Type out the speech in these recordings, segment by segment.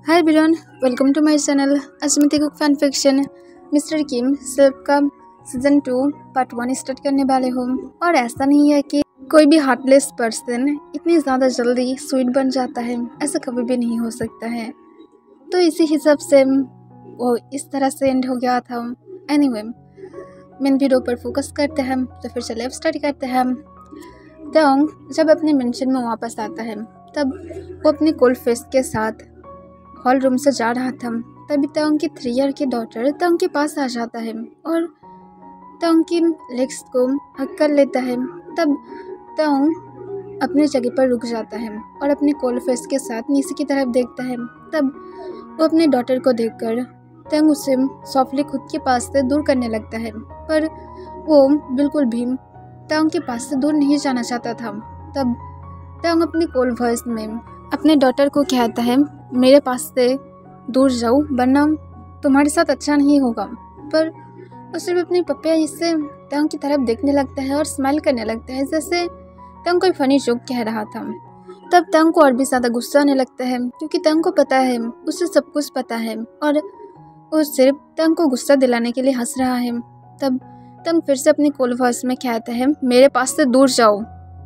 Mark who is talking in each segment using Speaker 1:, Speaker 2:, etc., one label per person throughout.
Speaker 1: Hi everyone, welcome to my channel अजमती cook fan fiction. Mister Kim silk का season 2 part 1 start करने वाले हो। और ऐसा नहीं है कि कोई भी हार्टलेस पर्सन इतनी ज़्यादा जल्दी स्वीट बन जाता है, ऐसा कभी भी नहीं हो सकता है। तो इसी हिसाब से वो इस तरह से एंड हो गया था। एनीवे, मेन वीडियो पर फोकस करते हैं, तो फिर चलिए अब स्टार्ट करते हैं। तोंग जब अपने मेंशन में वापस आता है तब वो अपने कोल्ड फेस के साथ हॉल रूम से जा रहा था। तभी तोंग की 3 ईयर की डॉटर तोंग के पास आ जाता है और तोंग की लेग्स को हक कर लेता है। तब तोंग अपनी जगह पर रुक जाता है और अपने कोल्ड फेस के साथ नीचे की तरफ देखता है। तब वो अपने डॉटर को देखकर तोंग उसे सॉफ्टली खुद के पास से दूर करने लगता है, पर वो बिल्कुल भी तोंग के पास से दूर नहीं जाना चाहता था। तब तोंग अपनी कोल्ड वॉइस में अपने डॉटर को कहता है, मेरे पास से दूर जाओ वरना तुम्हारे साथ अच्छा नहीं होगा। पर वो सिर्फ अपने पप्पा इससे तोंग की तरफ देखने लगता है और स्माइल करने लगता है, जैसे तोंग कोई फनी जोक कह रहा था। तब तोंग को और भी ज़्यादा गुस्सा आने लगता है, क्योंकि तोंग को पता है, उसे सब कुछ पता है और वो सिर्फ तोंग को गुस्सा दिलाने के लिए हंस रहा है। तब तोंग फिर से अपनी कोल्ड वॉइस में कहता है, मेरे पास से दूर जाओ।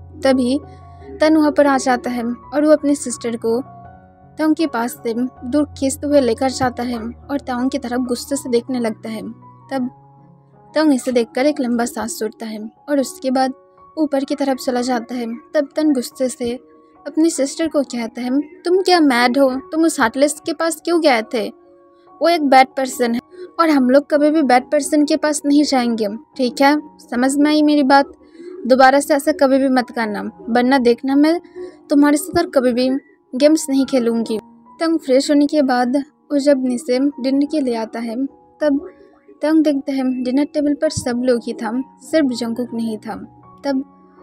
Speaker 1: तभी तन वहाँ पर आ जाता है और वो अपनी सिस्टर को तोंग के पास से दूर खींचते हुए लेकर जाता है और तोंग की तरफ गुस्से से देखने लगता है। तब तोंग इसे देखकर एक लंबा सांस छोड़ता है और उसके बाद ऊपर की तरफ चला जाता है। तब तन गुस्से से अपनी सिस्टर को कहता है, तुम क्या मैड हो? तुम उस हार्टलेस के पास क्यों गए थे? वो एक बैड पर्सन है और हम लोग कभी भी बैड पर्सन के पास नहीं जाएंगे, ठीक है? समझ में आई मेरी बात? दोबारा से ऐसा कभी भी मत करना, वरना देखना मैं तुम्हारे साथ कभी भी गेम्स नहीं खेलूंगी। तोंग फ्रेश होने के बाद वो जब नीचे डिनर के लिए आता है तब तोंग देखता है डिनर टेबल पर सब लोग ही था, सिर्फ जंगकुक नहीं था। तब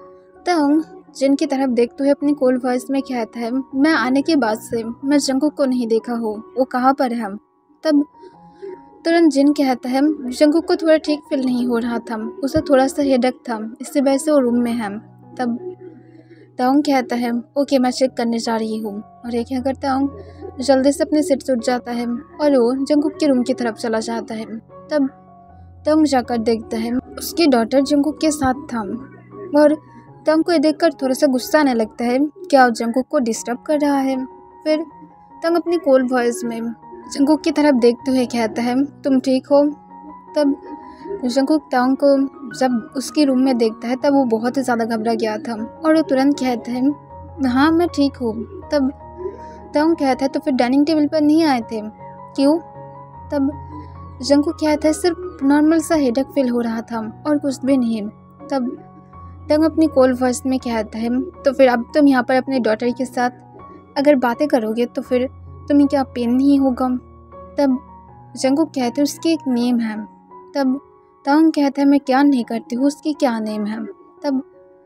Speaker 1: तोंग जिन की तरफ देखते हुए अपनी कोल्ड वॉइस में कहता है, मैं आने के बाद से मैं जंगकुक को नहीं देखा हो, वो कहाँ पर है? तब तुरंत जिन कहता है, जंगकुक को थोड़ा ठीक फील नहीं हो रहा था, उसे थोड़ा सा हेडेक था, इससे वजह से वो रूम में है। तब तोंग कहता है, ओके मैं चेक करने जा रही हूँ। और ये कहकर तोंग जल्दी से अपने सीट से उठ जाता है और वो जंगकुक के रूम की तरफ चला जाता है। तब तोंग जाकर देखता है उसकी डॉटर जंगकुक के साथ था और तोंग को ये देखकर थोड़ा सा गुस्सा आने लगता है, क्या वो जंगकुक को डिस्टर्ब कर रहा है? फिर तोंग अपनी कोल्ड वॉइस में जंगकुक की तरफ देखते हुए कहता है, तुम ठीक हो? तब जंगकुक तोंग को जब उसके रूम में देखता है तब वो बहुत ही ज़्यादा घबरा गया था और वो तुरंत कहता है, हाँ मैं ठीक हूँ। तब तोंग कहता है, तो फिर डाइनिंग टेबल पर नहीं आए थे, क्यों? तब जंगकुक कहता है, सिर्फ नॉर्मल सा हेडेक फील हो रहा था और कुछ भी नहीं। तब तोंग अपनी कोल्ड वॉइस में कहता है, तो फिर अब तुम यहाँ पर अपने डॉटर के साथ अगर बातें करोगे तो फिर तुम्हें क्या पेन नहीं होगा? तब जंगकुक कहते हैं, उसकी एक नेम है। तब तोंग कहता है, मैं क्या नहीं करती हूँ, उसकी क्या नेम है? तब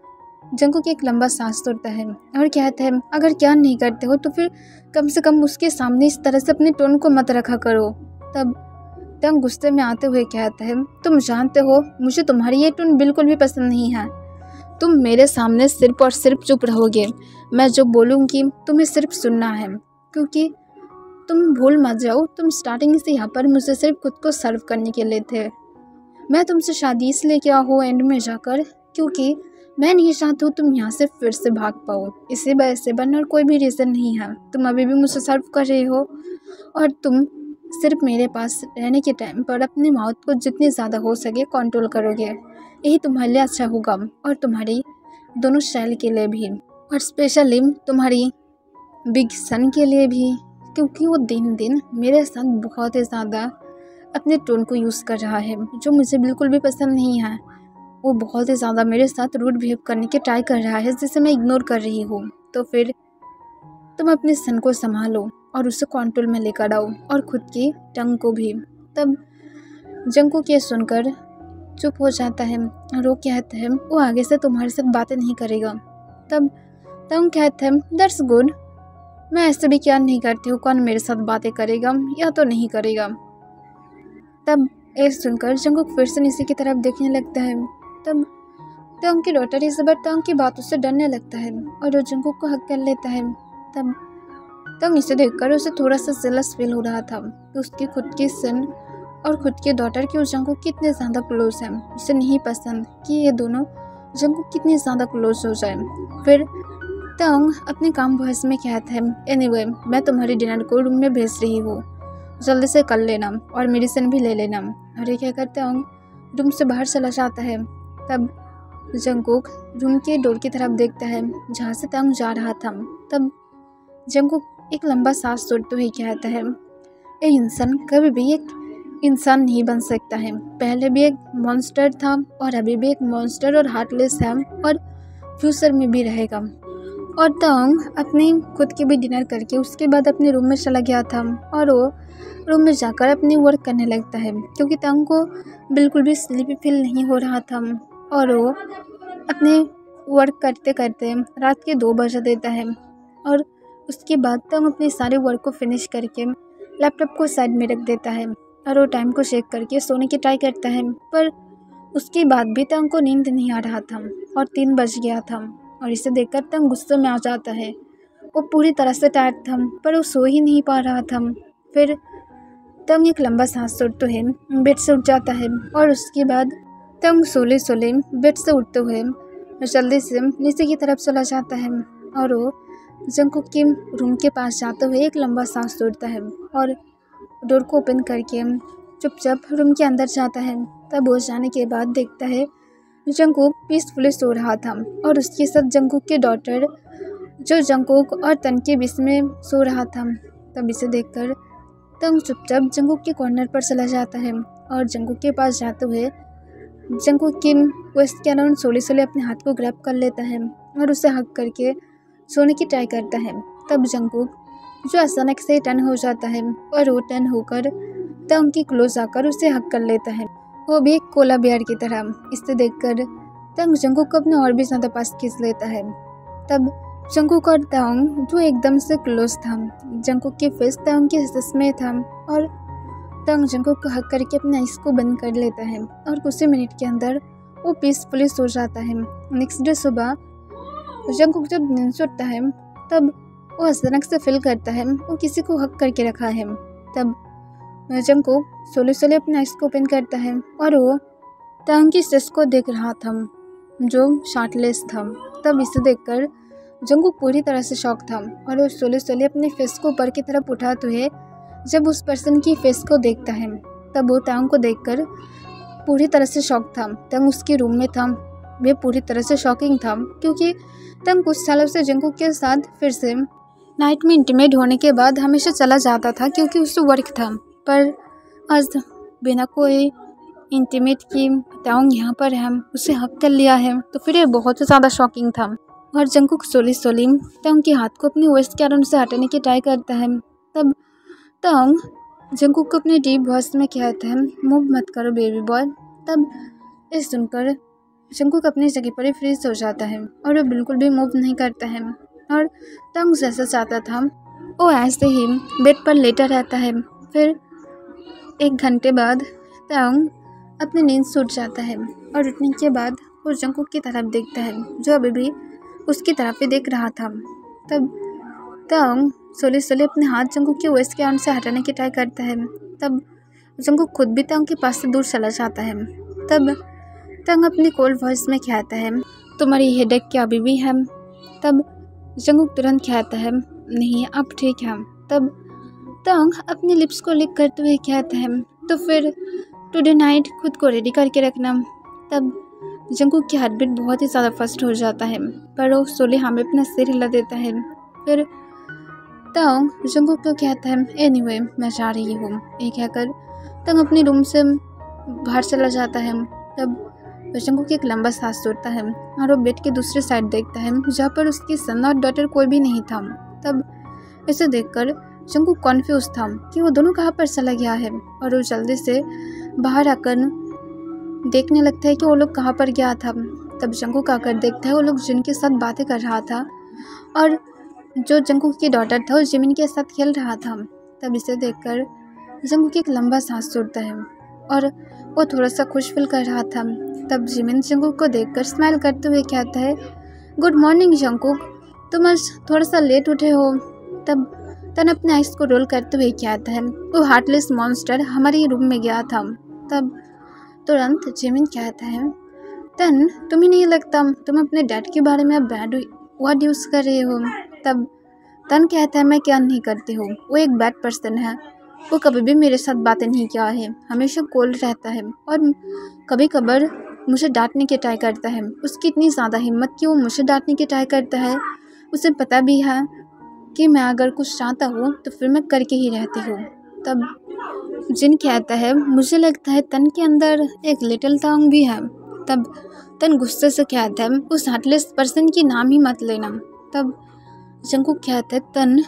Speaker 1: जंगकुक एक लंबा सांस तोड़ता है और कहता है, अगर क्या नहीं करते हो तो फिर कम से कम उसके सामने इस तरह से अपने टोन को मत रखा करो। तब तोंग गुस्से में आते हुए कहता है, तुम जानते हो मुझे तुम्हारी ये टोन बिल्कुल भी पसंद नहीं है। तुम मेरे सामने सिर्फ और सिर्फ चुप रहोगे, मैं जो बोलूँगी तुम्हें सिर्फ सुनना है, क्योंकि तुम भूल मत जाओ, तुम स्टार्टिंग से यहाँ पर मुझे सिर्फ खुद को सर्व करने के लिए थे। मैं तुमसे शादी इसलिए किया हो एंड में जाकर, क्योंकि मैं नहीं चाहती हूँ तुम यहाँ से फिर से भाग पाओ। इसी वजह से बन और कोई भी रीज़न नहीं है। तुम अभी भी मुझे सर्व कर रहे हो और तुम सिर्फ मेरे पास रहने के टाइम पर अपनी माउथ को जितनी ज़्यादा हो सके कंट्रोल करोगे, यही तुम्हारे लिए अच्छा होगा और तुम्हारी दोनों स्टाइल के लिए भी, और स्पेशली तुम्हारी बिग सन के लिए भी, क्योंकि वो दिन दिन मेरे साथ बहुत ही ज़्यादा अपने टोन को यूज़ कर रहा है, जो मुझे बिल्कुल भी पसंद नहीं है। वो बहुत ही ज़्यादा मेरे साथ रूड बिहेव करने की ट्राई कर रहा है, जिसे मैं इग्नोर कर रही हूँ। तो फिर तुम अपने सन को संभालो और उसे कंट्रोल में लेकर आओ, और ख़ुद की टंग को भी। तब जंगकुक ये सुनकर चुप हो जाता है और वो कहता है, वो आगे से तुम्हारे साथ बातें नहीं करेगा। तब तोंग कहता है, दैट्स गुड, मैं ऐसे भी क्या नहीं करती हूँ, कौन मेरे साथ बातें करेगा या तो नहीं करेगा। तब ये सुनकर जंगकुक फिर से नीचे की तरफ देखने लगता है। तब तोंग की डॉटर इस बार तोंग की बातों से डरने लगता है और वो जंगकुक को हक कर लेता है। तब तब इसे देखकर उसे थोड़ा सा जेलस फील हो रहा था कि उसकी खुद की सन और खुद के डॉटर के उस जंगकुक कितने ज़्यादा क्लोज हैं। उसे नहीं पसंद कि ये दोनों जंगकुक कितने ज़्यादा क्लोज हो जाए। फिर तंग अपने काम वॉइस में कहता है, एनीवे मैं तुम्हारे डिनर को रूम में भेज रही हूँ, जल्दी से कर लेना और मेडिसिन भी ले लेना। और ये क्या करता हूँ रूम से बाहर चला जाता है। तब जंगकुक रूम के डोर की तरफ देखता है जहाँ से तंग जा रहा था। तब जंगकुक एक लंबा सांस छोड़ते हुए कहता है, ये इंसान कभी भी एक इंसान नहीं बन सकता है। पहले भी एक मॉन्स्टर था और अभी भी एक मॉन्स्टर और हार्टलेस है और फ्यूचर में भी रहेगा। और तंग अपने खुद के भी डिनर करके उसके बाद अपने रूम में चला गया था और वो रूम में जाकर अपनी वर्क करने लगता है क्योंकि तंग को बिल्कुल भी स्लीपी फील नहीं हो रहा था। और वो अपने वर्क करते करते रात के 2 बज देता है और उसके बाद तंग अपने सारे वर्क को फिनिश करके लैपटॉप को साइड में रख देता है और वो टाइम को चेक करके सोने की ट्राई करता है। पर उसके बाद भी तंग को नींद नहीं आ रहा था और 3 बज गया था। और इसे देखकर तंग गुस्से में आ जाता है। वो पूरी तरह से टायर्ड था पर वो सो ही नहीं पा रहा था। फिर तंग एक लंबा सांस छोड़ते हुए बेड से उठ जाता है और उसके बाद तंग सोले सोले बेड से उठते हुए जल्दी से नीचे की तरफ चला जाता है और वो जंगकुक के रूम के पास जाते हुए एक लंबा सांस छोड़ता है और डोर को ओपन करके चुपचाप रूम के अंदर जाता है। तब वो जाने के बाद देखता है जंगकुक पीसफुली सो रहा था और उसके साथ जंगकुक के डॉटर जो जंगकुक और तन के बीच में सो रहा था। तब इसे देखकर तंग चुपचाप जंगकुक के कॉर्नर पर चला जाता है और जंगकुक के पास जाते हुए जंगकुक की वेस्ट के अराउंड सोले सोले अपने हाथ को ग्रैब कर लेता है और उसे हग करके सोने की ट्राई करता है। तब जंगकुक जो अचानक से टर्न हो जाता है और वो टर्न होकर तंग की क्लोज आकर उसे हग कर लेता है, वो भी एक कोला बियर की तरह। इसे देखकर तंग जंगकुक को अपने और भी ज़्यादा पास खींच लेता है। तब जंगकुक और तंग जो एकदम से क्लोज था, जंगकुक की फेस तंग के हिस्से में था और तंग जंगकुक को हग करके अपने आइस को बंद कर लेता है और कुछ ही मिनट के अंदर वो पीसफुली सो जाता है। नेक्स्ट डे सुबह जंगकुक जब नींद से उठता है तब वो अचानक से फील करता है वो किसी को हक करके रखा है। तब जंगकुक सोले सोले अपने आइस को ओपन करता है और वो तंग की सेस को देख रहा था जो शार्टलेस था। तब इसे देखकर जंगकुक पूरी तरह से शॉक था और वो सोले सोले अपने फेस को ऊपर की तरफ उठाते हुए जब उस पर्सन की फेस को देखता है तब वो तंग को देखकर पूरी तरह से शॉक था। तंग उसके रूम में था, वे पूरी तरह से शॉकिंग था क्योंकि तंग कुछ सालों से जंगकुक के साथ फिर से नाइट में इंटीमेट होने के बाद हमेशा चला जाता था क्योंकि उससे वर्क था। पर आज बिना कोई इंटीमेट की तंग यहाँ पर है, उसे हक कर लिया है, तो फिर ये बहुत ही ज़्यादा शॉकिंग था। और जंगकुक सोली सोली तंग के हाथ को अपनी वेस्ट के अराउंड से हटाने की ट्राई करता है। तब तंग जंगकुक को अपने डीप वॉइस में कहता है, मूव मत करो बेबी बॉय। तब ये सुनकर जंगकुक अपनी जगह पर ही फ्रीज हो जाता है और वो बिल्कुल भी मूव नहीं करता है और तंग जैसा चाहता था वो ऐसे ही बेड पर लेटा रहता है। फिर 1 घंटे बाद तंग अपनी नींद से उठ जाता है और उठने के बाद वो जंगकुक की तरफ देखता है जो अभी भी उसकी तरफ ही देख रहा था। तब तंग सोले सोले अपने हाथ जंगकुक के वेस्ट के अराउंड से हटाने की ट्राई करता है। तब जंगकुक खुद भी तंग के पास से दूर चला जाता है। तब तंग अपनी कोल्ड वॉइस में कहता है, तुम्हारी हेडेक क्या अभी भी है? तब जंगकुक तुरंत कहता है, नहीं अब ठीक है। तब तंग अपने लिप्स को लिक करते हुए कहता है, तो फिर टुडे नाइट खुद को रेडी करके रखना। तब जंगकुक की हार्ट बीट बहुत ही ज़्यादा फास्ट हो जाता है पर वो सोले हमें अपना सिर हिला देता है। फिर तंग जंगकुक को कहता है, एनीवे मैं जा रही हूँ। ये कहकर तंग अपने रूम से बाहर चला जाता है। तब जंगकुक एक लंबा सांस छोड़ता है और वो बेड के दूसरे साइड देखता है जहाँ पर उसकी सन और डॉटर कोई भी नहीं था। तब इसे देखकर जंगकुक कॉन्फ्यूज था कि वो दोनों कहाँ पर चला गया है और वो जल्दी से बाहर आकर देखने लगता है कि वो लोग कहाँ पर गया था। तब जंगकुक आकर देखता है वो लोग जिनके साथ बातें कर रहा था और जो जंगकुक की डॉटर था वो जिमिन के साथ खेल रहा था। तब इसे देखकर जंगकुक एक लंबा सांस छोड़ता है और वो थोड़ा सा खुश फील कर रहा था। तब जिमिन जंगकुक को देखकर स्माइल करते हुए कहता है, गुड मॉर्निंग जंगकुक, तुम आज थोड़ा सा लेट उठे हो। तब तन अपने आइस को रोल करते हुए कहता है, वो हार्टलेस मॉन्स्टर हमारे रूम में गया था। तब तुरंत जिमिन कहता है, तन तुम्हें नहीं लगता तुम अपने डैड के बारे में अब बैड वर्ड यूज़ कर रहे हो? तब तन कहता है, मैं क्या नहीं करती हूँ, वो एक बैड पर्सन है, वो कभी भी मेरे साथ बातें नहीं किया है, हमेशा कोल्ड रहता है और कभी कभार मुझे डांटने की ट्राई करता है। उसकी इतनी ज़्यादा हिम्मत कि वो मुझे डांटने की ट्राई करता है। उसे पता भी है कि मैं अगर कुछ चाहता हूँ तो फिर मैं करके ही रहती हूँ। तब जिन कहता है, मुझे लगता है तन के अंदर एक लिटिल तांग भी है। तब तन गुस्से से कहता है, उस हार्टलेस पर्सन की नाम ही मत लेना। तब जंगकुक कहता है, तन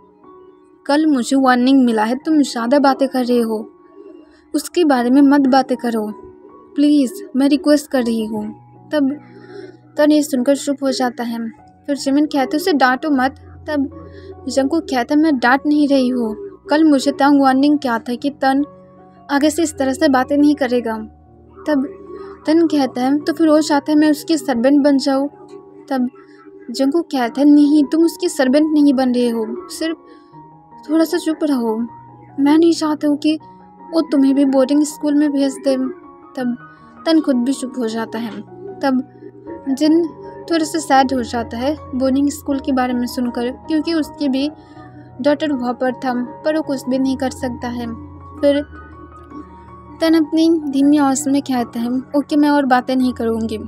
Speaker 1: कल मुझे वार्निंग मिला है, तुम ज़्यादा बातें कर रहे हो, उसके बारे में मत बातें करो प्लीज़, मैं रिक्वेस्ट कर रही हूँ। तब तन ये सुनकर चुप हो जाता है। फिर जिमिन कहते, उसे डांटो मत। तब जंगकुक कहता, मैं डांट नहीं रही हूँ, कल मुझे तंग वार्निंग क्या था कि तन आगे से इस तरह से बातें नहीं करेगा। तब तन कहता है, तो फिर वो चाहता है मैं उसकी सर्वेंट बन जाऊँ। तब जंगकुक कहता है, नहीं, तुम उसकी सर्वेंट नहीं बन रहे हो, सिर्फ थोड़ा सा चुप रहो, मैं नहीं चाहता हूँ कि वो तुम्हें भी बोर्डिंग स्कूल में भेज दे। तब तन खुद भी चुप हो जाता है। तब जिन थोड़ा सा सैड हो जाता है बोर्डिंग स्कूल के बारे में सुनकर, क्योंकि उसकी भी डॉटर वहाँ पर था, पर वो कुछ भी नहीं कर सकता है। फिर तन अपनी धीमी आवाज़ में कहता है, ओके, मैं और बातें नहीं करूँगी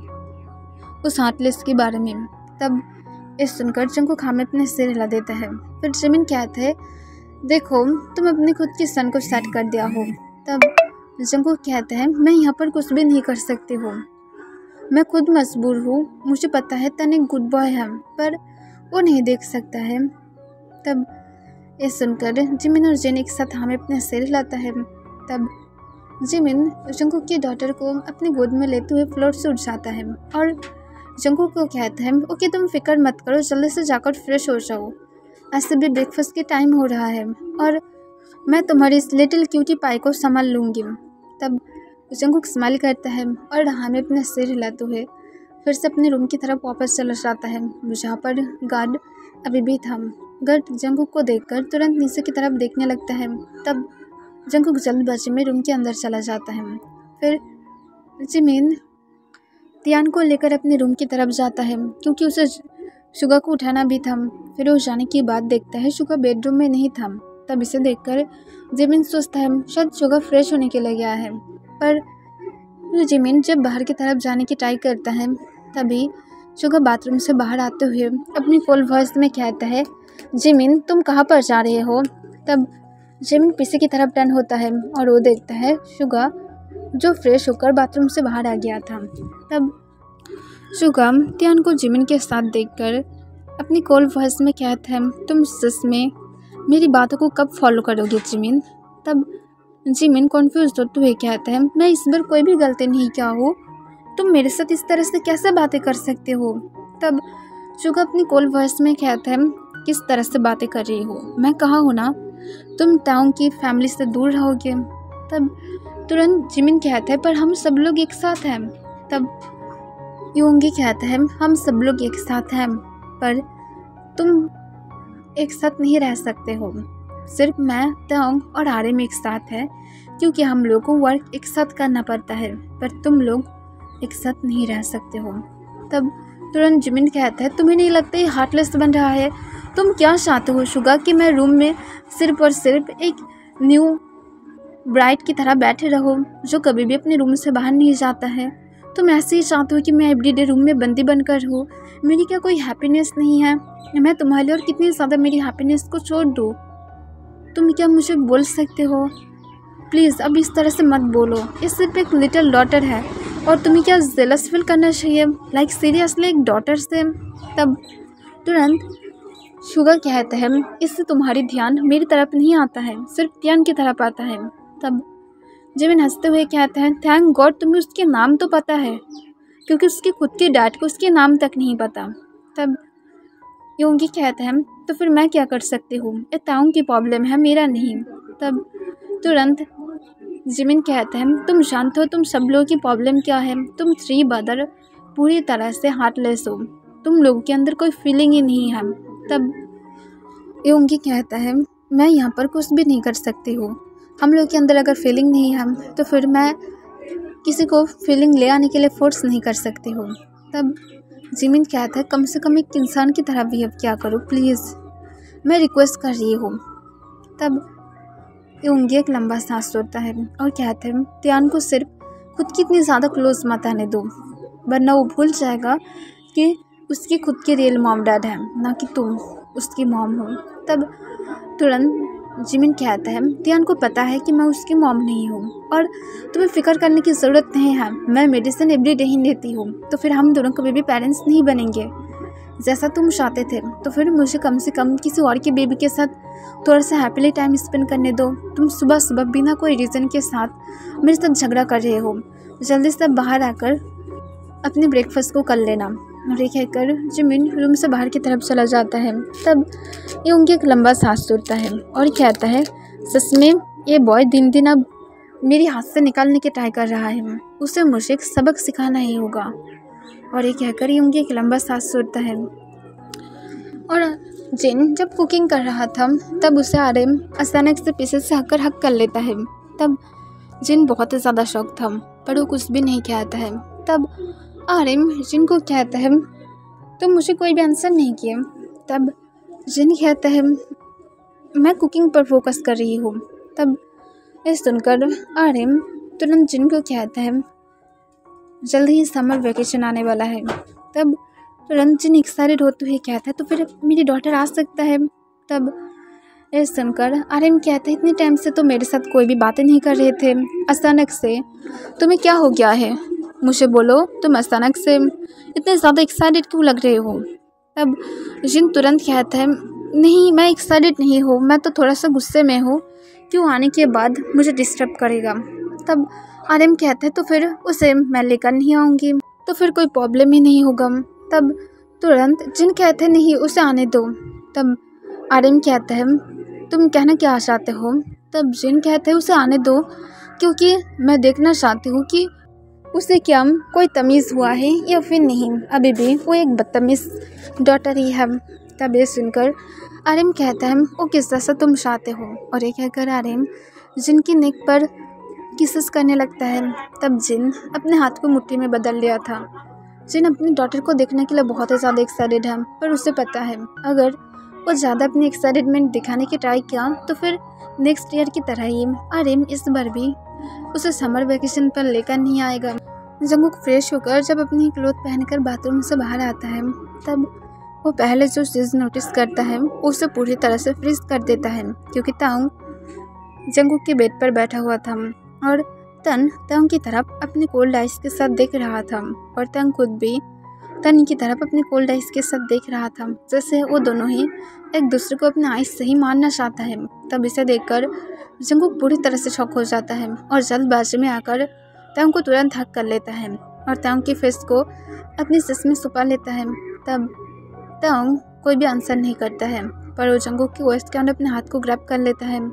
Speaker 1: उस हार्टलेस के बारे में। तब इस सुनकर जंगकुक में अपने सिर हिला देता है। फिर जिमिन कहता है, देखो, तुम अपने खुद की सन को सेट कर दिया हो। तब जंगकुक कहता है, मैं यहाँ पर कुछ भी नहीं कर सकती हूँ, मैं खुद मजबूर हूँ, मुझे पता है तन एक गुड बॉय है, पर वो नहीं देख सकता है। तब ये सुनकर जिमिन और जिन एक साथ हमें अपने सिर हिलाता है। तब जिमिन जंगकुक की डॉटर को अपने गोद में लेते हुए फ्लोर से उठ जाता है और जंगकुक को कहता है, ओके, तुम फिक्र मत करो, जल्दी से जाकर फ्रेश हो जाओ, ऐसे भी ब्रेकफास्ट के टाइम हो रहा है और मैं तुम्हारी इस लिटिल क्यूटी पाई को संभाल लूँगी। तब जंगकुक स्माइल करता है और हमें अपने सिर हिलाते हुए फिर से अपने रूम की तरफ वापस चला जाता है, जहाँ पर गार्ड अभी भी था। गार्ड जंगकुक को देखकर तुरंत नीचे की तरफ देखने लगता है। तब जंगकुक जल्दबाजी में रूम के अंदर चला जाता है। फिर जिमिन तियान को लेकर अपने रूम की तरफ जाता है, क्योंकि उसे शुगा को उठाना भी था। फिर वो जाने के बाद देखता है शुगा बेडरूम में नहीं था। तब इसे देखकर जिमिन सोचता है शायद शुगा फ्रेश होने के लिए गया है, पर जिमिन जब बाहर की तरफ जाने की ट्राई करता है तभी शुगा बाथरूम से बाहर आते हुए अपनी फुल वॉइस में कहता है, जिमिन, तुम कहाँ पर जा रहे हो? तब जिमिन पीछे की तरफ टर्न होता है और वो देखता है शुगा, जो फ्रेश होकर बाथरूम से बाहर आ गया था। तब शुगा तियान को जिमिन के साथ देखकर अपनी कोल वॉइस में कहता है, तुम सच में मेरी बातों को कब फॉलो करोगे जिमिन? तब जिमिन कॉन्फ्यूज होते हुए कहता है, मैं इस बार कोई भी गलती नहीं किया हूँ, तुम मेरे साथ इस तरह से कैसे बातें कर सकते हो? तब शुगा अपनी कोल वॉइस में कहता है, किस तरह से बातें कर रही हो? मैं कहा हूँ ना, तुम ताऊ की फैमिली से दूर रहोगे। तब तुरंत जिमिन कहता है, पर हम सब लोग एक साथ हैं। तब योंगी कहता है, हम सब लोग एक साथ हैं, पर तुम एक साथ नहीं रह सकते हो। सिर्फ मैं, ताऊ और आर्यन एक साथ है, क्योंकि हम लोगों को वर्क एक साथ करना पड़ता है, पर तुम लोग एक साथ नहीं रह सकते हो। तब तुरंत जिमिन कहता है, तुम्हें नहीं लगता ये हार्टलेस बन रहा है? तुम क्या चाहते हो शुगा, कि मैं रूम में सिर्फ और सिर्फ एक न्यू ब्राइड की तरह बैठे रहो जो कभी भी अपने रूम से बाहर नहीं जाता है? तुम ऐसे ही चाहते हो कि मैं एवरीडे रूम में बंदी बनकर रहूँ? मेरी क्या कोई हैप्पीनेस नहीं है? मैं तुम्हारे लिए और कितनी ज़्यादा मेरी हैप्पीनेस को छोड़ दूँ? तुम क्या मुझे बोल सकते हो? प्लीज़ अब इस तरह से मत बोलो, ये सिर्फ एक लिटिल डॉटर है और तुम्हें क्या जेलस फील करना चाहिए? लाइक सीरियसली, एक डॉटर से? तब तुरंत शुगा कहता है, इससे तुम्हारी ध्यान मेरी तरफ नहीं आता है, सिर्फ तियान की तरफ आता है। तब जिमिन हंसते हुए कहता है, थैंक गॉड तुम्हें उसके नाम तो पता है, क्योंकि उसके खुद के डैड को उसके नाम तक नहीं पता। तब योंगी कहता है, तो फिर मैं क्या कर सकती हूँ? ये ताऊ की प्रॉब्लम है, मेरा नहीं। तब तुरंत जिमिन कहता है, तुम जानते हो तुम सब लोगों की प्रॉब्लम क्या है? तुम 3 ब्रदर पूरी तरह से हार्टलेस हो, तुम लोगों के अंदर कोई फीलिंग ही नहीं है। तब योंगी कहता है मैं यहाँ पर कुछ भी नहीं कर सकती हूँ। हम लोग के अंदर अगर फीलिंग नहीं है तो फिर मैं किसी को फीलिंग ले आने के लिए फोर्स नहीं कर सकती हूँ। तब जिमिन कहता है कम से कम एक इंसान की तरह बिहेव किया करो प्लीज़, मैं रिक्वेस्ट कर रही हूँ। तब योंगी एक लंबा सांस छोड़ता है और कहते हैं त्यान को सिर्फ खुद की इतनी ज़्यादा क्लोज मत आने दो, वरना वो भूल जाएगा कि उसकी खुद की रियल मॉम डैड है, ना कि तुम उसकी मॉम हो। तब तुरंत जिमिन कहता है त्यान को पता है कि मैं उसकी मॉम नहीं हूँ और तुम्हें फ़िक्र करने की ज़रूरत नहीं है, मैं मेडिसिन एवरी डे ही लेती हूँ, तो फिर हम दोनों कभी भी पेरेंट्स नहीं बनेंगे जैसा तुम चाहते थे। तो फिर मुझे कम से कम किसी और के बेबी के साथ थोड़ा सा हैप्पीली टाइम स्पेंड करने दो। तुम सुबह सुबह बिना कोई रीज़न के साथ मेरे साथ झगड़ा कर रहे हो, जल्दी से बाहर आकर अपने ब्रेकफास्ट को कर लेना। और ये कहकर जिमिन रूम से बाहर की तरफ चला जाता है। तब योंगी एक लंबा सांस छोड़ता है और कहता है सच में ये बॉय दिन दिन अब मेरे हाथ से निकालने की ट्राई कर रहा है, उसे मुझे एक सबक सिखाना ही होगा। और ये कहकर योंगी एक लंबा सांस छोड़ता है। और जिन जब कुकिंग कर रहा था तब उसे आर्यन अचानक से पीछे से आकर हक कर लेता है। तब जिन बहुत ही ज़्यादा शौक था पर वो कुछ भी नहीं कहता है। तब आर्यन जिन को कहता है तो मुझे कोई भी आंसर नहीं किया। तब जिन कहता है मैं कुकिंग पर फोकस कर रही हूँ। तब ये सुनकर आर्यन तुरंत जिन को कहता है जल्दी ही समर वेकेशन आने वाला है। तब तुरंत जिन एक्साइटेड होते हुए कहता है तो फिर मेरी डॉटर आ सकता है। तब ये सुनकर आर्यन कहता है इतने टाइम से तो मेरे साथ कोई भी बातें नहीं कर रहे थे, अचानक से तुम्हें क्या हो गया है, मुझे बोलो तुम अचानक से इतने ज़्यादा एक्साइटेड क्यों लग रहे हो। तब जिन तुरंत कहता है नहीं मैं एक्साइटेड नहीं हूँ, मैं तो थोड़ा सा गुस्से में हूँ, क्यों आने के बाद मुझे डिस्टर्ब करेगा। तब आर्यन कहता है तो फिर उसे मैं लेकर नहीं आऊँगी, तो फिर कोई प्रॉब्लम ही नहीं होगा। तब तुरंत जिन कहते हैं नहीं उसे आने दो। तब आर्यन कहता है तुम कहना क्या चाहते हो। तब जिन कहते हैं उसे आने दो क्योंकि मैं देखना चाहती हूँ कि उसे क्या कोई तमीज़ हुआ है या फिर नहीं, अभी भी वो एक बदतमीज़ डॉटर ही है। तब ये सुनकर आर्यन कहता है वो किस तरह से तुम चाहते हो। और ये कहकर आर्यन जिन की नेक पर किसेस करने लगता है। तब जिन अपने हाथ को मुट्ठी में बदल लिया था। जिन अपनी डॉटर को देखने के लिए बहुत ही ज़्यादा एक्साइटेड है, पर उसे पता है अगर वो ज़्यादा अपनी एक्साइटमेंट दिखाने की ट्राई किया तो फिर नेक्स्ट ईयर की तरह ही आर्यन इस बार भी उसे समर वेकेशन पर लेकर नहीं आएगा। जंगकुक फ्रेश होकर जब अपनी क्लोथ पहनकर बाथरूम से बाहर आता है तब वो पहले जो चीज़ नोटिस करता है उसे पूरी तरह से फ्रीज कर देता है, क्योंकि तांग जंगकुक के बेड पर बैठा हुआ था और तन तांग की तरफ अपने कोल्ड आइस के साथ देख रहा था और तांग खुद भी तन की तरफ अपने कोल्ड आइस के साथ देख रहा था, जैसे वो दोनों ही एक दूसरे को अपने आइस से ही मारना चाहता है। तब इसे देखकर जंगकुक पूरी तरह से शॉक हो जाता है और जल्दबाजी में आकर तांग को तुरंत हक कर लेता है और तांग की फेस को अपनी सिस में छुपा लेता है। तब तांग कोई भी आंसर नहीं करता है, पर वो जंगकुक की वेस्ट के अंदर अपने हाथ को ग्रैब कर लेता है।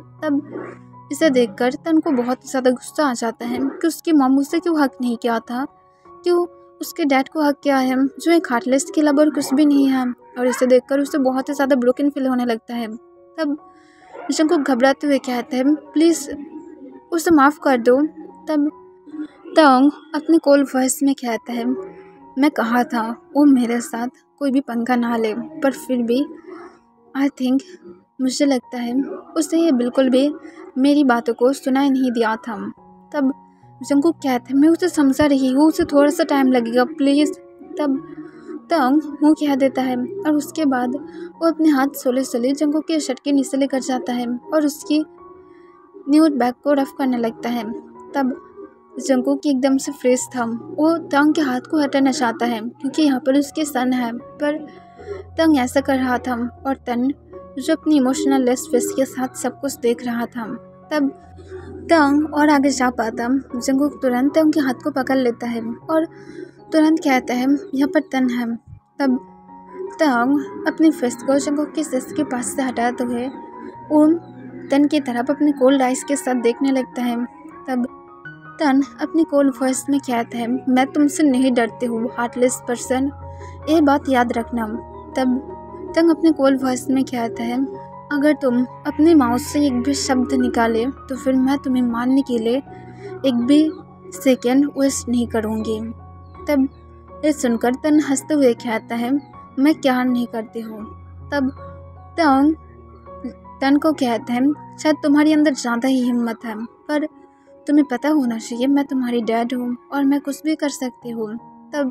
Speaker 1: तब इसे देखकर तन को बहुत ज़्यादा गुस्सा आ जाता है कि उसकी मॉम उसे क्यों हक नहीं किया था, क्यों उसके डैड को हक किया है जो एक हार्टलेस के अलावा और कुछ भी नहीं है। और इसे देखकर उसे बहुत ही ज़्यादा ब्रोकन फील होने लगता है। तब जंगकुक घबराते हुए कहता है प्लीज़ उसे माफ़ कर दो। तब तांग अपने कोल्ड वॉइस में कहता है मैं कहा था वो मेरे साथ कोई भी पंगा ना ले, पर फिर भी आई थिंक मुझे लगता है उसे ये बिल्कुल भी मेरी बातों को सुना ही नहीं दिया था। तब जंगकुक कहता है मैं उसे समझा रही हूँ, उसे थोड़ा सा टाइम लगेगा प्लीज़। तब तांग मुँह कह देता है और उसके बाद वो अपने हाथ सोले जंगकुक के शर्ट के नीचे लेकर जाता है और उसकी न्यूड बैग को रफ करने लगता है। तब जंगकुक एकदम से फ्रेश था, वो तांग के हाथ को हटाना चाहता है क्योंकि यहाँ पर उसके सन है, पर तांग ऐसा कर रहा था और तन जो अपनी इमोशनल लेस फेस के साथ सब कुछ देख रहा था। तब तांग और आगे जा पाता जंगकुक तुरंत तांग के हाथ को पकड़ लेता है और तुरंत कहता है यहाँ पर तन है। तब तांग अपनी फेस को जंगकुक के सिस के पास से हटाते हुए वो तन की तरफ अपने कोल्ड आइस के साथ देखने लगता है। तब तन अपनी कोल्ड वॉइस में कहता है मैं तुमसे नहीं डरती हूँ हार्टलेस पर्सन, ये बात याद रखना। तब तंग अपने कोल्ड वॉइस में कहता है अगर तुम अपने माउथ से एक भी शब्द निकाले तो फिर मैं तुम्हें मारने के लिए एक भी सेकेंड वेस्ट नहीं करूँगी। तब ये सुनकर तन हंसते हुए कहता है, मैं क्या नहीं करती हूँ। तब तन को कहते हैं, शायद तुम्हारे अंदर ज़्यादा ही हिम्मत है, पर तुम्हें पता होना चाहिए मैं तुम्हारी डैड हूँ और मैं कुछ भी कर सकती हूँ। तब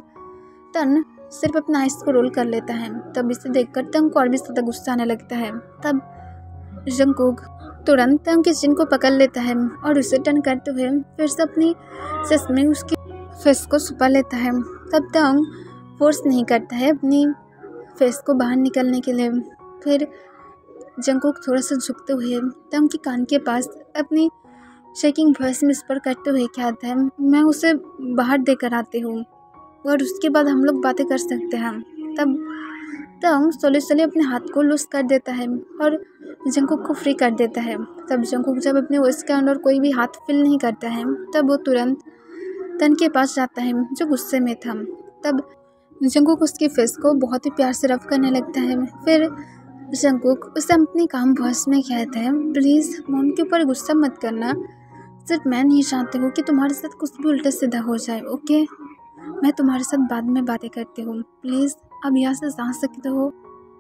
Speaker 1: तन सिर्फ अपना आइस को रोल कर लेता है। तब इसे देखकर तंग को और भी ज़्यादा गुस्सा आने लगता है। तब जंगकुक तुरंत तंग के चिन को पकड़ लेता है और उसे टर्न करते हुए फिर से अपनी सस में उसकी फेस को छुपा लेता है। तब तंग फोर्स नहीं करता है अपनी फेस को बाहर निकलने के लिए। फिर जंगकुक थोड़ा सा झुकते हुए तंग के कान के पास अपनी शेकिंग वॉइस में विस्पर करते हुए कहता है, मैं उसे बाहर देकर आती हूँ और उसके बाद हम लोग बातें कर सकते हैं। तब तंग सोले अपने हाथ को लूज कर देता है और जंगकुक को फ्री कर देता है। तब जंगकुक जब अपने वॉइस के अंदर कोई भी हाथ फील नहीं करता है तब वो तुरंत तन के पास जाता है जो गुस्से में था। तब जंगकुक उसकी फेस को बहुत ही प्यार से रफ करने लगता है। फिर जंगकुक उसे अपनी काम वॉइस में कहता है, प्लीज़ मॉम के ऊपर गुस्सा मत करना, सिर्फ मैं नहीं चाहती हूँ कि तुम्हारे साथ कुछ भी उल्टा सीधा हो जाए, ओके? मैं तुम्हारे साथ बाद में बातें करती हूँ, प्लीज़ अब यहाँ से जा सकते हो।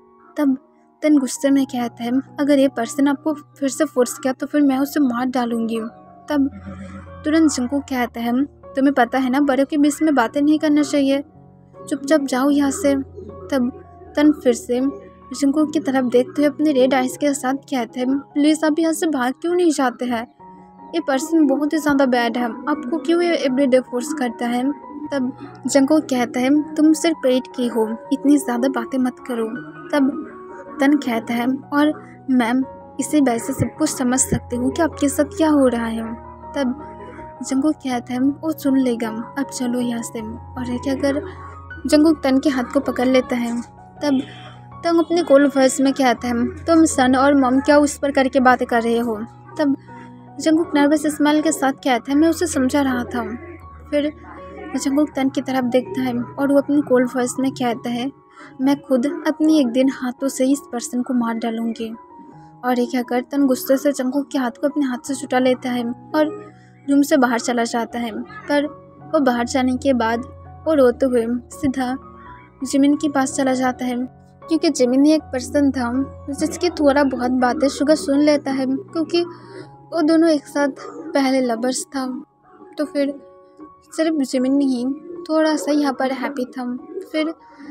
Speaker 1: तब तन गुस्से में कहता है, अगर ये पर्सन आपको फिर से फोर्स किया तो फिर मैं उसे मार डालूंगी। तब तुरंत जंगकुक कहता है, तुम्हें पता है ना बड़ों के बीच में बातें नहीं करना चाहिए, चुपचाप जाओ यहाँ से। तब तन फिर से जंगकुक की तरफ देखते हुए अपने रेड आइज के साथ कहते हैं, प्लीज़ आप यहाँ से भाग क्यों नहीं जाते हैं? ये पर्सन बहुत ही ज़्यादा बैड है, आपको क्यों ये एवरीडे फोर्स करता है? तब जंगकुक कहता है, तुम सिर्फ पेट की हो, इतनी ज़्यादा बातें मत करो। तब तन कहता है, और मैम इसी वजह से सब कुछ समझ सकती हूँ कि आपके साथ क्या हो रहा है। तब जंगकुक कहता है, वो सुन लेगा, अब चलो यहाँ से। और एक अगर जंगकुक तन के हाथ को पकड़ लेता है। तब तंग अपने कोल वॉइस में कहता है, तुम सन और मॉम क्या उस पर करके बातें कर रहे हो? तब जंगकुक नर्वस स्माइल के साथ कहता है, मैं उसे समझा रहा था। फिर जंगकुक तन की तरफ देखता है और वो अपनी कोल वॉइस में कहता है, मैं खुद अपनी एक दिन हाथों से इस पर्सन को मार डालूंगी। और एक कहकर तन गुस्से से जंगकुक के हाथ को अपने हाथ से छुटा लेता है और रूम से बाहर चला जाता है। पर वो बाहर जाने के बाद वो रोते हुए सीधा जिमिन के पास चला जाता है, क्योंकि जिमिन ही एक पर्सन था जिसकी थोड़ा बहुत बातें शुगर सुन लेता है, क्योंकि वो दोनों एक साथ पहले लवर्स था। तो फिर सिर्फ जिमिन ही थोड़ा सा यहाँ पर हैप्पी था। फिर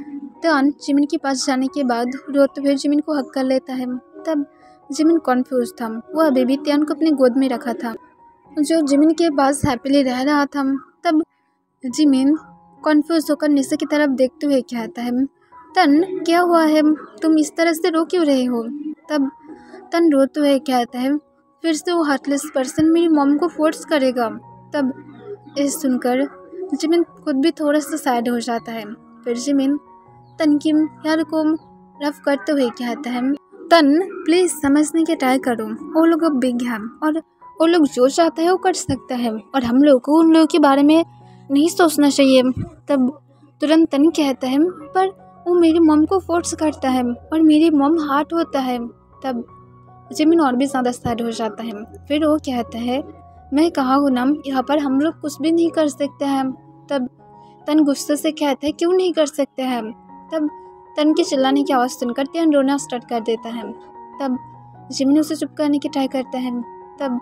Speaker 1: तन जिमिन के पास जाने के बाद रोते हुए जिमिन को हक कर लेता है। तब जिमिन कॉन्फ्यूज था, वो अभी भी त्यान को अपनी गोद में रखा था जो जिमिन के पास हैप्पीली रह रहा था। तब जिमिन कॉन्फ्यूज होकर नीचे की तरफ देखते हुए कहता है, तन क्या हुआ है, तुम इस तरह से रो क्यों रहे हो? तब तन रोते हुए कहता है, फिर से वो हार्टलेस पर्सन मेरी मॉम को फोर्स करेगा। तब ये सुनकर जिमिन खुद भी थोड़ा सा सैड हो जाता है। फिर जिमिन तन की यार को रफ करते हुए कहता है, तन प्लीज़ समझने की ट्राई करो, वो लोग अब बिग हैं और वो लोग जो चाहता है वो कर सकता है और हम लोग को उन लोगों के बारे में नहीं सोचना चाहिए। तब तुरंत तन कहता है, पर वो मेरी मॉम को फोर्स करता है और मेरी मॉम हार्ट होता है। तब जिमिन और भी ज़्यादा सैड हो जाता है। फिर वो कहता है, मैं कहा हूँ ना यहाँ पर हम लोग कुछ भी नहीं कर सकते हैं। तब तन गुस्से से कहता है, क्यों नहीं कर सकते हैं? तब तन के चिल्लाने की आवाज़ सुनकर त्यान रोना स्टार्ट कर देता है। तब जिमिन उसे चुप करने की ट्राई करता है। तब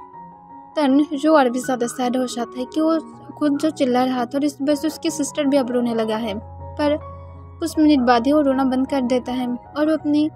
Speaker 1: तन जो और भी ज़्यादा सैड हो जाता है कि वो खुद जो चिल्ला रहा था और इस वजह से उसकी सिस्टर भी अब रोने लगा है। पर कुछ मिनट बाद ही वो रोना बंद कर देता है और वो अपनी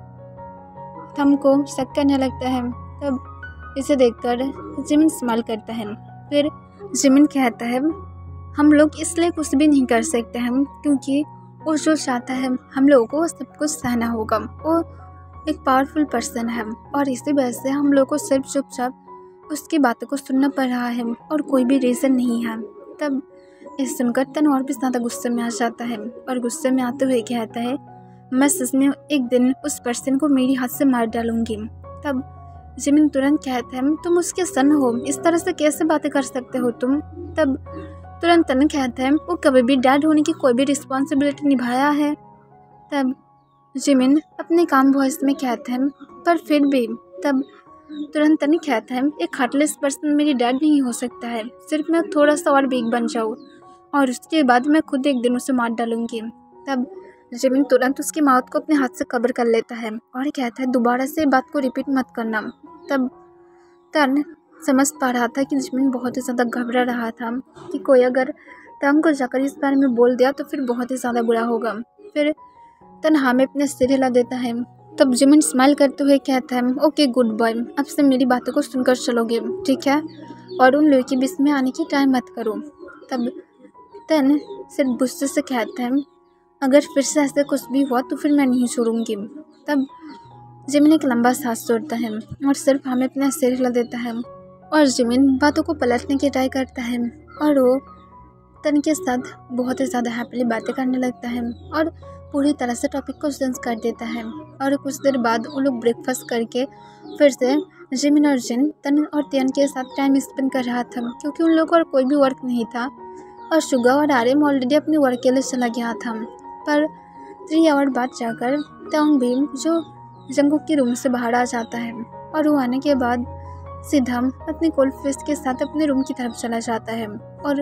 Speaker 1: थंब को शक करने लगता है। तब इसे देखकर जिमिन स्माइल करता है। फिर जिमिन कहता है, हम लोग इसलिए कुछ भी नहीं कर सकते हैं क्योंकि वो जो चाहता है हम लोगों को सब कुछ सहना होगा। वो एक पावरफुल पर्सन है और इसी वजह से हम लोगों को सिर्फ चुपचाप उसकी बातों को सुनना पड़ रहा है और कोई भी रीज़न नहीं है। तब इस सुनकर तन और भी ज़्यादा गुस्से में आ जाता है और गुस्से में आते हुए कहता है, मैं सच में एक दिन उस पर्सन को मेरी हाथ से मार डालूंगी। तब जिमिन तुरंत कहता है, तुम उसके सन हो, इस तरह से कैसे बातें कर सकते हो तुम? तब तुरंत तन कहता है, वो कभी भी डैड होने की कोई भी रिस्पॉन्सिबिलिटी निभाया है? तब जिमिन अपने काम वॉइस में कहता है, पर फिर भी तब तुरंत तन कहता है एक हार्टलेस पर्सन मेरी डैड नहीं हो सकता है, सिर्फ मैं थोड़ा सा और वीक बन जाऊँ और उसके बाद मैं खुद एक दिन उसे मार डालूंगी। तब जिमिन तुरंत उसकी मौत को अपने हाथ से कवर कर लेता है और कहता है दोबारा से बात को रिपीट मत करना। तब तन समझ पा रहा था कि जिमिन बहुत ही ज़्यादा घबरा रहा था कि कोई अगर तन को जाकर इस बारे में बोल दिया तो फिर बहुत ही ज़्यादा बुरा होगा। फिर तन हाँ में अपने सिर हिला देता है। तब जिमिन स्माइल करते हुए कहता है ओके गुड बॉय, अब से मेरी बातों को सुनकर चलोगे, ठीक है, और उन लोगों के बीच में आने की ट्राई मत करो। तब तन सिर्फ गुस्से से कहता है अगर फिर से ऐसे कुछ भी हुआ तो फिर मैं नहीं छोड़ूंगी। तब जिमिन एक लंबा सांस छोड़ता है और सिर्फ हमें अपना सिर हिला देता है और जिमिन बातों को पलटने की ट्राई करता है और वो तन के साथ बहुत ही ज़्यादा हैप्पीली बातें करने लगता है और पूरी तरह से टॉपिक को चेंज कर देता है। और कुछ देर बाद वो लोग ब्रेकफास्ट करके फिर से जिमिन और जिन तन और तियन के साथ टाइम स्पेंड कर रहा था क्योंकि उन लोगों को और कोई भी वर्क नहीं था और शुगा और आर्यम ऑलरेडी अपने वर्क के लिए चला गया था। पर 3 आवर बाद जाकर तोंग भी जो जंगुक के रूम से बाहर आ जाता है और वो आने के बाद सीधा अपने कोल्ड फेस के साथ अपने रूम की तरफ चला जाता है और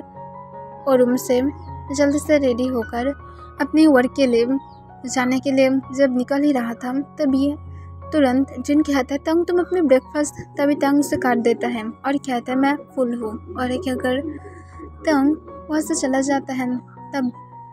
Speaker 1: रूम से जल्दी से रेडी होकर अपने वर्क के लिए जाने के लिए जब निकल ही रहा था तभी तुरंत जिन कहता है तंग तुम अपने ब्रेकफास्ट, तभी तंग उसे काट देता है और कहता है मैं फुल हूँ और एक अगर तंग वहाँ से चला जाता है। तब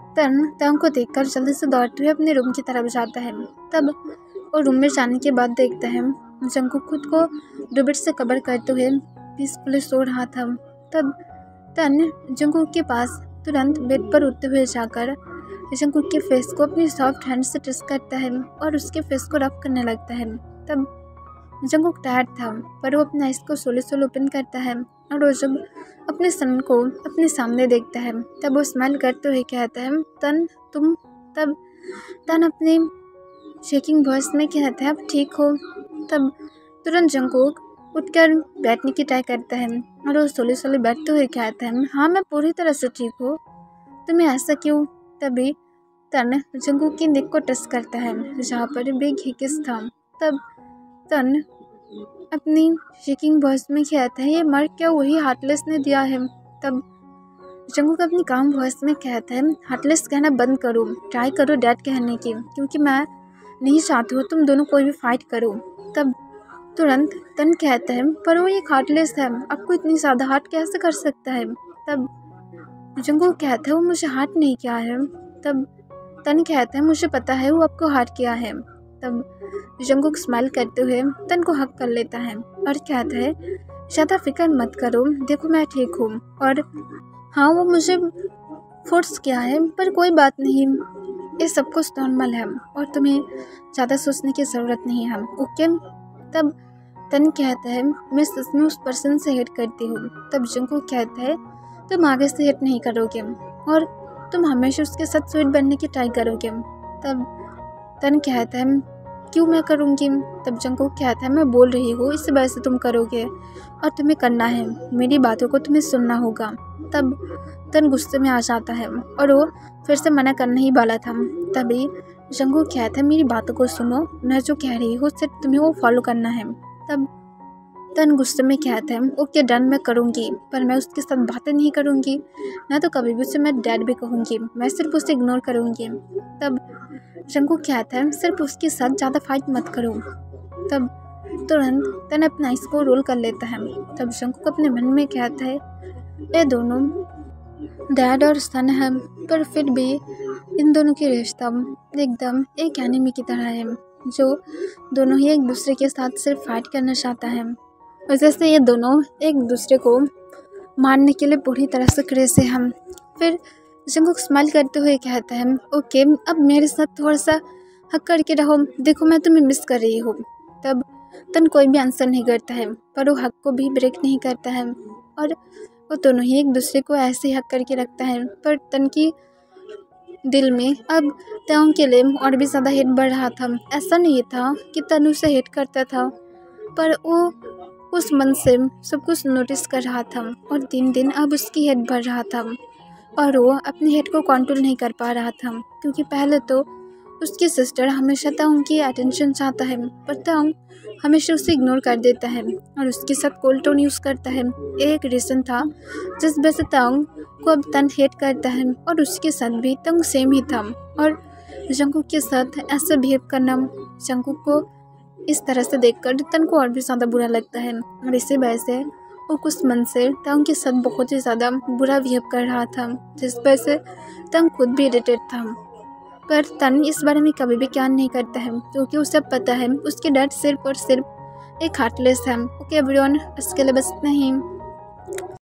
Speaker 1: तंग को देखकर जल्दी से दौड़ते हुए अपने रूम की तरफ जाता है। तब वो रूम में जाने के बाद देखता है जंगकुक खुद को दुबेट से कवर करते हुए पीसफुली सो रहा था। तब तन जंगकुक के पास तुरंत बेड पर उठते हुए जाकर जंगकुक के फेस को अपनी सॉफ्ट हैंड से टच करता है और उसके फेस को रब करने लगता है। तब जंगकुक टायर्ड था पर वो अपने आइज को सोले ओपन करता है और वो जब अपने सन को अपने सामने देखता है तब वो स्माइल करते हुए कहता है तन तुम। तब तन अपने शेकिंग वॉइस में कहता है अब ठीक हो। तब तुरंत जंगकुक उठकर बैठने की ट्राई करता है और वो सोले बैठते हुए कहता है हाँ मैं पूरी तरह से ठीक हूँ, तुम्हें ऐसा क्यों। तभी तन जंगकुक की नेक को टच करता है जहाँ पर बिग हिकिस था। तब तन अपनी शेकिंग वॉइस में कहता है ये मार्क क्या वही हार्टलेस ने दिया है। तब जंगकुक अपनी काम वॉइस में कहता है हार्टलेस कहना बंद करो, ट्राई करो डैड कहने की, क्योंकि मैं नहीं चाहती हूँ तुम दोनों कोई भी फाइट करो। तब तुरंत तन कहता है पर वो एक हार्टलेस है, आपको इतनी ज़्यादा हार्ट कैसे कर सकता है। तब जंगकुक कहता है वो मुझे हार्ट नहीं किया है। तब तन कहता है मुझे पता है वो आपको हार्ट किया है। तब जंगकुक स्माइल करते हुए तन को हक कर लेता है और कहता है ज़्यादा फिक्र मत करो, देखो मैं ठीक हूँ और हाँ वो मुझे फोर्स किया है पर कोई बात नहीं, ये सब कुछ नॉर्मल है और तुम्हें ज़्यादा सोचने की ज़रूरत नहीं है, ओके। तब तन कहता है मैं सच में उस पर्सन से हेट करती हूँ। तब जंगकुक कहता है तुम आगे से हेट नहीं करोगे और तुम हमेशा उसके साथ स्वीट बनने की ट्राई करोगे। तब तन कहता है क्यों मैं करूँगी। तब जंगकुक कहता है मैं बोल रही हूँ इस वजह से तुम करोगे और तुम्हें करना है, मेरी बातों को तुम्हें सुनना होगा। तब तन गुस्से में आ जाता है और वो फिर से मना करने ही वाला था। तभी जंगकुक कहता है मेरी बातों को सुनो, मैं जो कह रही हूँ सिर्फ तुम्हें वो फॉलो करना है। तब तन गुस्से में कहता है ओके डन मैं करूँगी, पर मैं उसके साथ बातें नहीं करूँगी, ना तो कभी भी उसे मैं डैड भी कहूँगी, मैं सिर्फ उसे इग्नोर करूँगी। तब जंगकुक कहता है सिर्फ उसके साथ ज़्यादा फाइट मत करो। तब तुरंत तन अपना आइस को रोल कर लेता है। तब जंगकुक अपने मन में कहता है ये दोनों डैड और सन है, पर फिर भी इन दोनों की रिश्ता एकदम एक एनिमी की तरह है जो दोनों ही एक दूसरे के साथ सिर्फ फाइट करना चाहता है। और जैसे ये दोनों एक दूसरे को मारने के लिए पूरी तरह से क्रेज़ है हम। फिर जंगकुक स्माइल करते हुए कहता है ओके अब मेरे साथ थोड़ा सा हक करके रहो, देखो मैं तुम्हें मिस कर रही हूँ। तब तन कोई भी आंसर नहीं करता है पर वो हक को भी ब्रेक नहीं करता है और वो दोनों ही एक दूसरे को ऐसे ही हक करके रखता है। पर तन की दिल में अब तोंग के लिए और भी ज़्यादा हेट बढ़ रहा था। ऐसा नहीं था कि तन उसे हेट करता था, पर वो उस मन से सब कुछ नोटिस कर रहा था और दिन दिन अब उसकी हेट बढ़ रहा था और वो अपनी हेट को कंट्रोल नहीं कर पा रहा था, क्योंकि पहले तो उसकी सिस्टर हमेशा तांग की अटेंशन चाहता है, पर तांग हमेशा उसे इग्नोर कर देता है और उसके साथ कोल्ड टोन यूज़ करता है। एक रीज़न था जिस वजह से तांग को अब तन हेट करता है और उसके साथ भी तांग सेम ही था। और जंगकुक के साथ ऐसा बिहेव करना जंगकुक को इस तरह से देखकर तन को और भी ज़्यादा बुरा लगता है और इसी वजह से वो कुछ मन से तांग के साथ बहुत ही ज़्यादा बुरा बिहेव कर रहा था, जिस वजह से तांग खुद भी इरिटेट था। पर तन इस बारे में कभी भी क्या नहीं करता है क्योंकि उसे पता है उसके डैड सिर्फ और सिर्फ एक हार्टलेस है। ओके एवरीवन, इसके लिए बस इतना ही।